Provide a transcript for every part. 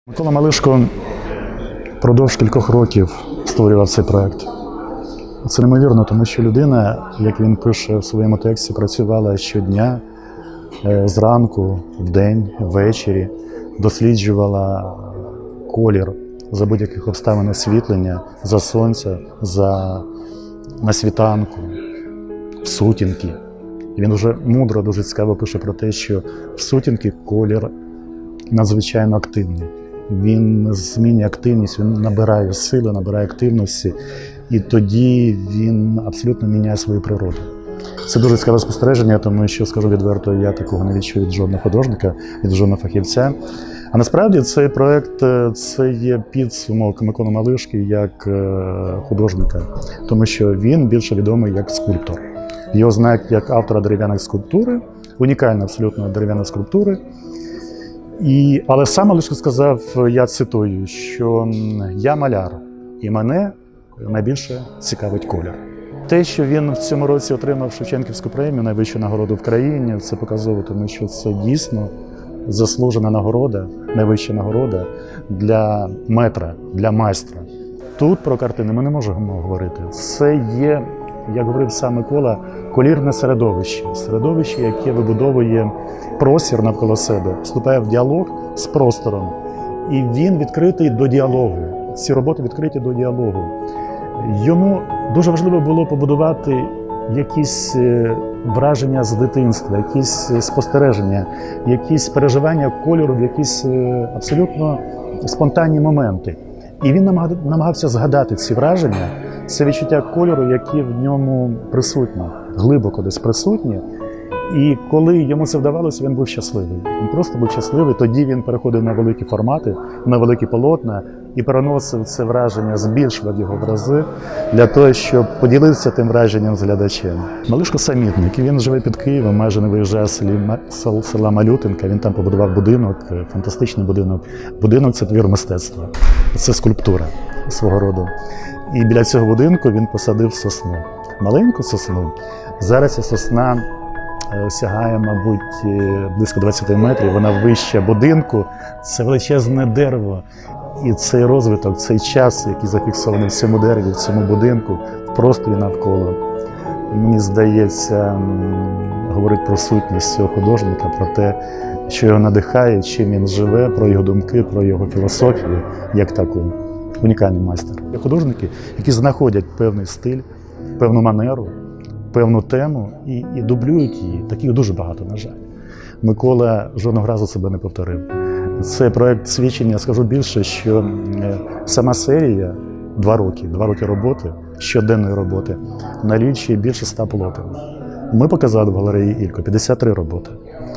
Микола Малишко впродовж кількох років створював цей проект. Це неймовірно, тому що людина, як він пише в своєму тексті, працювала щодня, зранку, вдень, ввечері, досліджувала колір за будь-яких обставин освітлення, за сонця, на світанку, в сутінки. І він дуже мудро, дуже цікаво пише про те, що в сутінки колір надзвичайно активний. Він змінює активність, він набирає сили, набирає активності, і тоді він абсолютно міняє свою природу. Це дуже цікаве спостереження, тому що, скажу відверто, я такого не відчув від жодного художника, від жодного фахівця. А насправді цей проект – це є підсумок Миколи Малишки як художника, тому що він більше відомий як скульптор. Його знають як автора дерев'яної скульптури, унікальної абсолютно дерев'яної скульптури. Але сам Малишко сказав, я цитую, що «я маляр, і мене найбільше цікавить колір». Те, що він в цьому році отримав Шевченківську премію, найвищу нагороду в країні, це показово, тому що це дійсно заслужена нагорода, найвища нагорода для метра, для майстра. Тут про картини ми не можемо говорити. Це є, як говорив сам Микола, колірне середовище. Середовище, яке вибудовує простір навколо себе, вступає в діалог з простором. І він відкритий до діалогу. Ці роботи відкриті до діалогу. Йому дуже важливо було побудувати якісь враження з дитинства, якісь спостереження, якісь переживання кольору в якісь абсолютно спонтанні моменти. І він намагався згадати ці враження, це відчуття кольору, які в ньому присутні, глибоко десь присутні. І коли йому це вдавалося, він був щасливий. Він просто був щасливий, тоді він переходив на великі формати, на великі полотна і переносив це враження, збільшував його в рази для того, щоб поділитися тим враженням з глядачем. Малишко самітник, він живе під Києвом, майже не виїжджає з села Малютинка, він там побудував будинок, фантастичний будинок. Будинок – це твір мистецтва, це скульптура свого роду. І біля цього будинку він посадив сосну, маленьку сосну. Зараз ця сосна сягає, мабуть, близько 20 метрів, вона вища будинку, це величезне дерево. І цей розвиток, цей час, який зафіксований в цьому дереві, в цьому будинку, в просторі навколо, мені здається, говорить про сутність цього художника, про те, що його надихає, чим він живе, про його думки, про його філософію, як таку. Унікальний майстер. Є художники, які знаходять певний стиль, певну манеру, певну тему і дублюють її. Таких дуже багато, на жаль. Микола жодного разу себе не повторив. Це проект свідчення, скажу більше, що сама серія 2 роки роботи, щоденної роботи, налічує більше 100 полотен. Ми показали в галереї Ілько 53 роботи.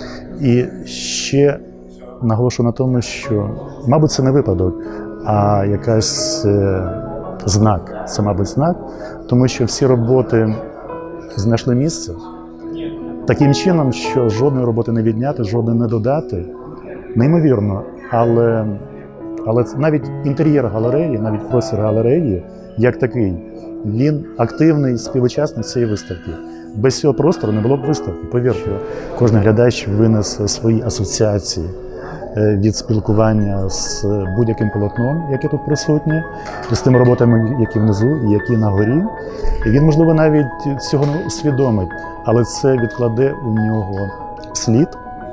І ще наголошую на тому, що, мабуть, це не випадок, а якась знак, це, мабуть, знак, тому що всі роботи знайшли місце таким чином, що жодної роботи не відняти, жодної не додати. Неймовірно, але навіть інтер'єр галереї, навіть простір галереї, як такий, він активний співучасник цієї виставки. Без цього простору не було б виставки, повірте. Кожен глядач винесе свої асоціації від спілкування з будь-яким полотном, яке тут присутнє, з тими роботами, які внизу і які на горі. І він, можливо, навіть цього не усвідомить, але це відкладе у нього слід,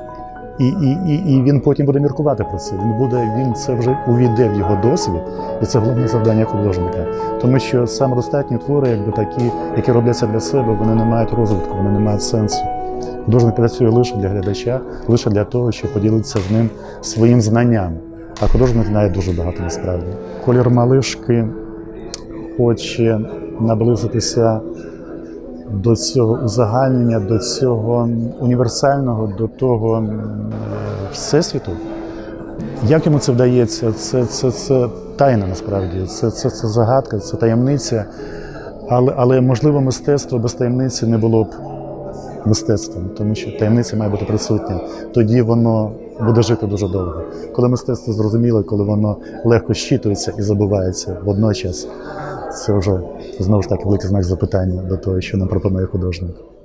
і він потім буде міркувати про це. Він це вже увійде в його досвід, і це головне завдання художника. Тому що самодостатні твори, якби такі, які робляться для себе, вони не мають розвитку, вони не мають сенсу. Художник працює лише для глядача, лише для того, щоб поділитися з ним своїм знанням. А художник знає дуже багато насправді. Колір Малишки хоче наблизитися до цього узагальнення, до цього універсального, до того всесвіту. Як йому це вдається? Це тайна насправді, це загадка, це таємниця. Але можливо, мистецтво без таємниці не було б мистецтвом, тому що таємниця має бути присутня. Тоді воно буде жити дуже довго. Коли мистецтво зрозуміло, коли воно легко щитується і забувається водночас, це вже, знову ж таки, великий знак запитання до того, що нам пропонує художник.